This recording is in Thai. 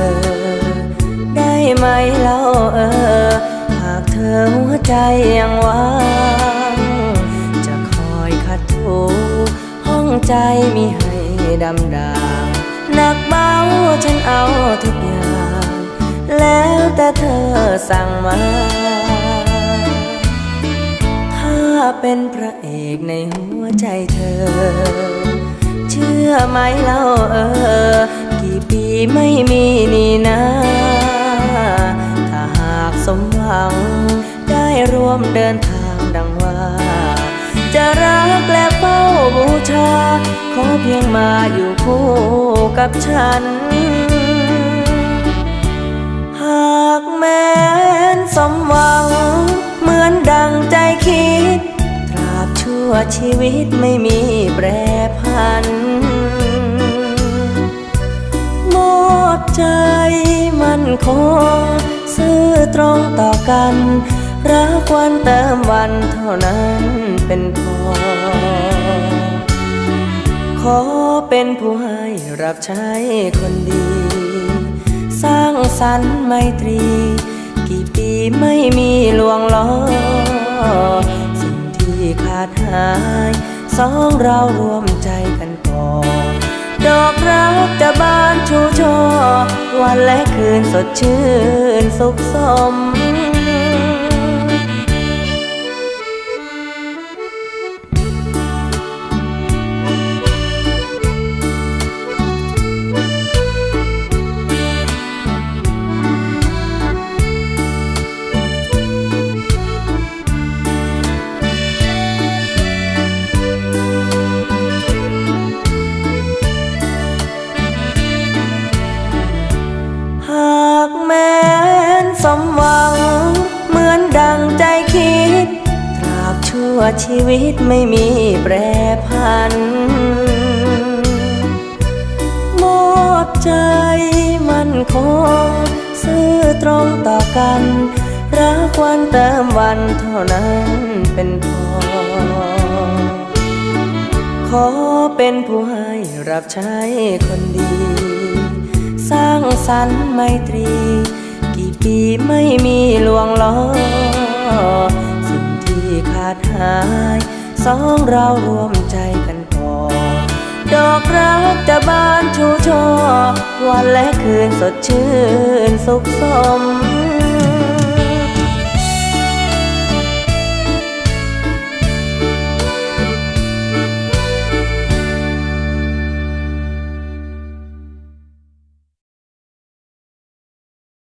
ได้ไหมเล่าหากเธอหัวใจยังว่างจะคอยขัดถูห้องใจมิให้ดำด่างหนักเบาฉันเอาทุกอย่างแล้วแต่เธอสั่งมาถ้าเป็นพระเอกในหัวใจเธอเชื่อไหมเล่ากี่ปีไม่มีนี่นะถ้าหากสมหวังได้ร่วมเดินทางดังว่าจะรักและเฝ้าบูชาขอเพียงมาอยู่คู่กับฉันหากแม้นสมหวังเหมือนดังใจคิดตราบชั่วชีวิตไม่มีแปรผันมอบใจมั่นคงซื่อตรงต่อกันรักวันเติมวันเท่านั้นเป็นพอขอเป็นผู้ให้รับใช้คนดีสร้างสรรค์ไมตรีกี่ปีไม่มีลวงล้อสิ่งที่ขาดหายสองเรารวมใจกันก่อดอกรักจะบานชูช่อวันและคืนสดชื่นสุขสมแม้นสมหวังเหมือนดังใจคิดตราบชั่วชีวิตไม่มีแปรผันมอบใจมั่นคงซื่อตรงต่อกันรักวันเติมวันเท่านั้นเป็นพอขอเป็นผู้ให้รับใช้คนดีสร้างสรรค์ไมตรีกี่ปีไม่มีลวงล้อสิ่งที่ขาดหายสองเรารวมใจกันก่อดอกรักจะบานชูช่อวันและคืนสดชื่นสุขสม